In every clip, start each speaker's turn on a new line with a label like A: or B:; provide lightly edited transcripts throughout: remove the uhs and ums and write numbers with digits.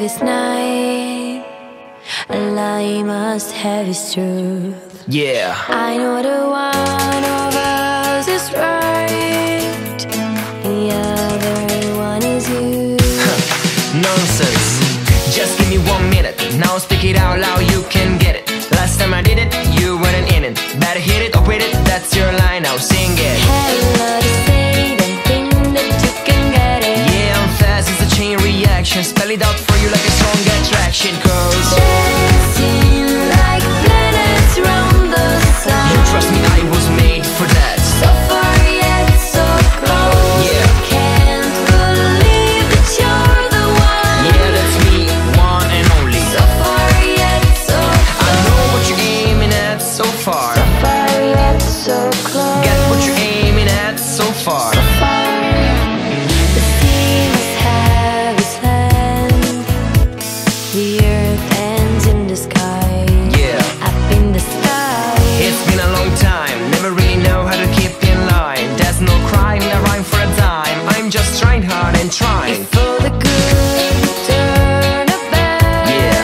A: this night, a lie must have its truth.
B: Yeah,
A: I know the one of us is right, the other one is you.
B: nonsense. Just give me 1 minute. Now speak it out loud, you can get it. Last time I did it, you weren't in it. Better hit it or quit it, that's your line, now sing it.
A: Hella to say, don't think that you can get it.
B: Yeah, I'm fast, it's a chain reaction. Spell it out for you like a strong attraction. Cause
A: dancing like planets round the sun.
B: you trust me, I was made for that.
A: So far yet so close.
B: Yeah.
A: Can't believe that you're the one.
B: Yeah, that's me, one and only.
A: So far yet so close.
B: I know what you're aiming at so far.
A: So far yet so close.
B: Get what you're aiming at so far.
A: So far. The sea must have its land. The earth ends in the sky.
B: Yeah,
A: Up in the sky.
B: it's been a long time, never really know how to keep in line. There's no crime, I rhyme for a dime. I'm just trying hard and trying.
A: If for the good turn a bad,
B: Yeah,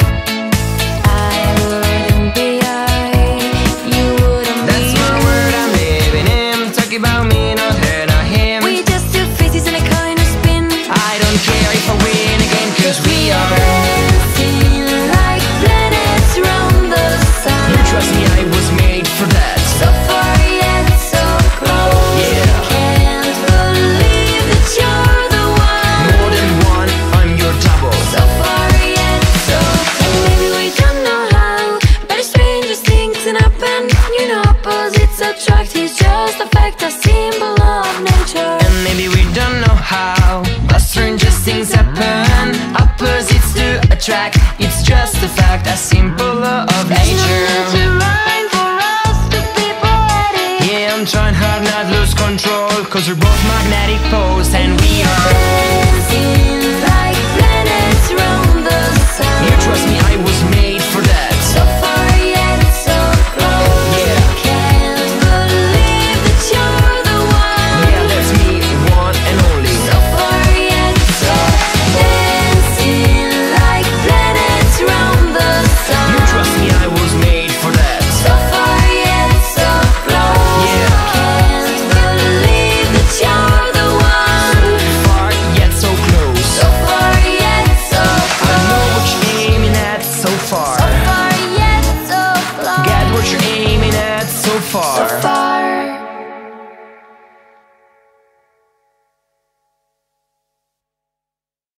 A: I wouldn't be you wouldn't
B: that's
A: be
B: my word, I'm living in. Talking about me, not her, not him.
A: We just two faces in a coin of spin.
B: I don't care if I win again, cause we are.
A: Dancing like planets round the sun.
B: You trust me, I was made for that.
A: So far yet so close.
B: Yeah.
A: Can't believe that you're the one.
B: More than one, I'm your double.
A: So far yet so close. Maybe we don't know how, but the strangest things can happen. You know opposites attract, it's just a fact, a symbol of nature.
B: And maybe we don't know how, but strangest things happen. Opposites to attract, it's just a fact, a simple law of
A: There's no
B: nature.
A: need to rhyme for us to be poetic.
B: Yeah, I'm trying hard not lose control, cause we're both magnetic poles and we are.